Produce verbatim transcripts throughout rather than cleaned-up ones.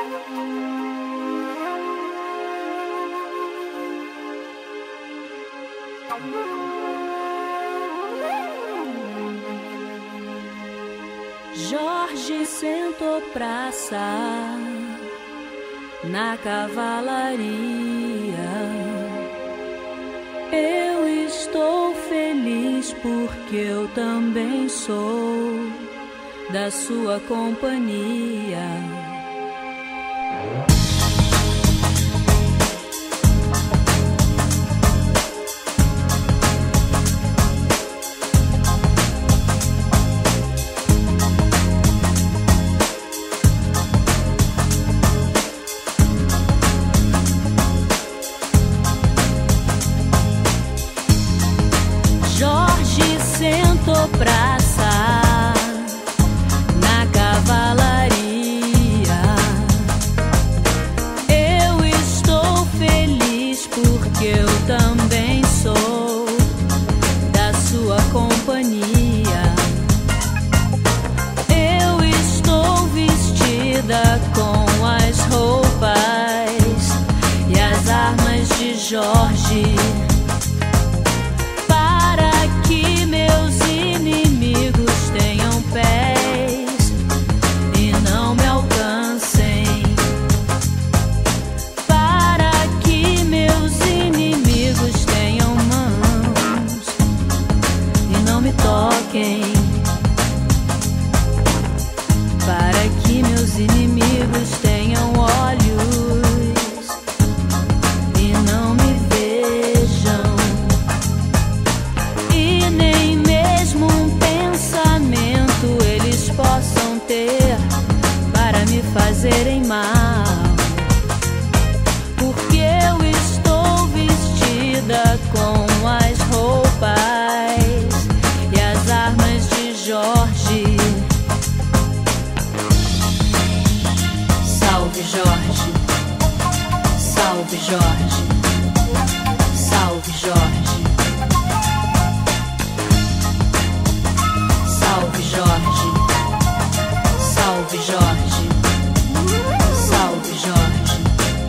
Jorge sentou praça na cavalaria. Eu estou feliz porque eu também sou da sua companhia. Jorge sentou praça na cavalaria. Eu estou feliz porque eu também sou da sua companhia. Eu estou vestida com as roupas e as armas de Jorge, meus inimigos tenham pés e não me alcancem, para que meus inimigos tenham mãos e não me toquem, para que meus inimigos tenham olhos e não me vejam, e nem mesmo um pensamento eles possam ter para me fazerem mal, porque eu estou vestida com as roupas e as armas de Jorge. Salve Jorge, salve Jorge, salve Jorge. Salve Jorge, salve Jorge, salve Jorge.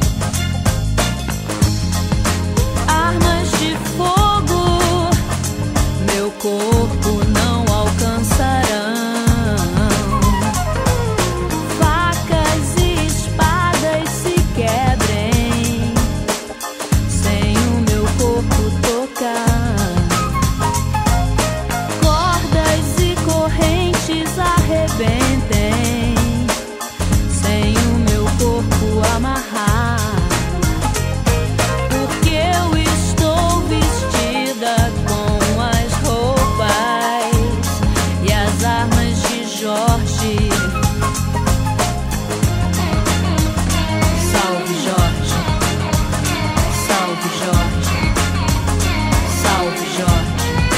Armas de fogo meu corpo não alcançarão, facas e espadas se quebrem sem o meu corpo tocar. Arrebentem sem o meu corpo amarrar, porque eu estou vestida com as roupas e as armas de Jorge. Salve Jorge, salve Jorge, salve Jorge.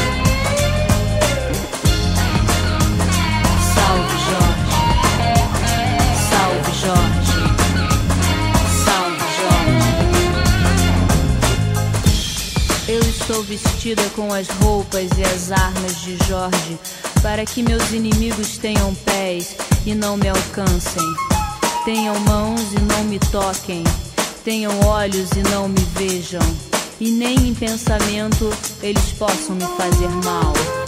Eu estou vestida com as roupas e as armas de Jorge, para que meus inimigos tenham pés e não me alcancem, tenham mãos e não me toquem, tenham olhos e não me vejam, e nem em pensamento eles possam me fazer mal.